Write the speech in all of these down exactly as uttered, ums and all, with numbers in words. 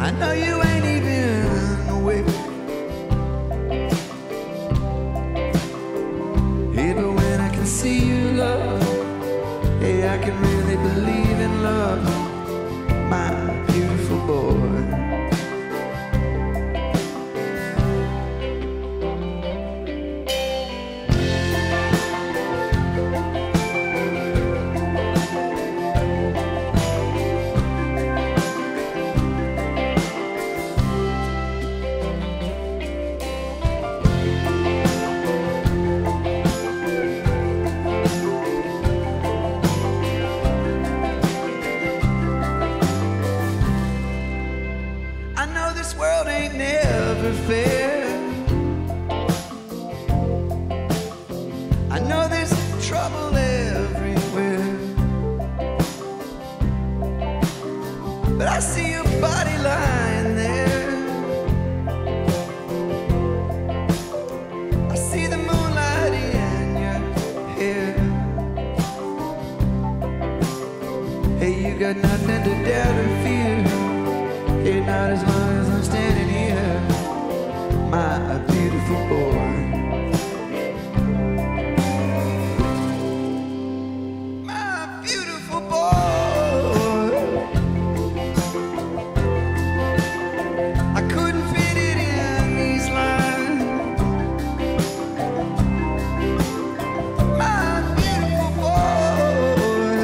I know you ain't even awake. Hey, but when I can see you, love, hey, I can really believe in love, my beautiful boy. I know this world ain't never fair. I know there's trouble everywhere, but I see your body lying there. I see the moonlight in your hair. Hey, you got nothing to doubt or fear. Hey, not as long as I'm standing here, my beautiful boy. My beautiful boy. I couldn't fit it in these lines. My beautiful boy.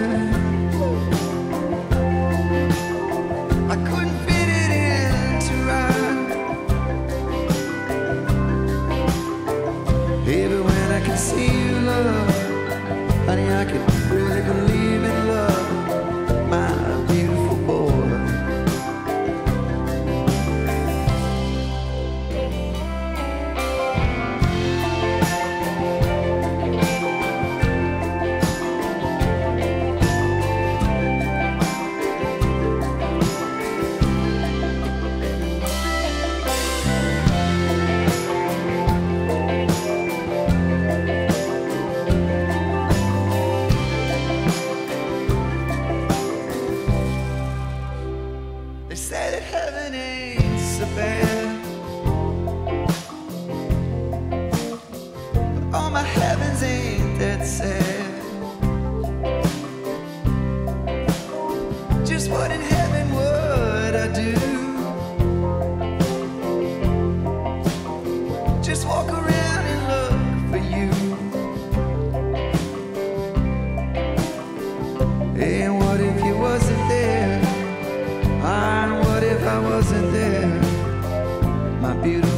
I couldn't fit Hey, but when I can see you, love, honey, I can really believe in love, my beautiful boy. They say that heaven ain't so bad, but all my heavens ain't that sad. Just what in heaven would I do? Just walk around and look for you. And what if you wasn't there? And what if I wasn't there, my beautiful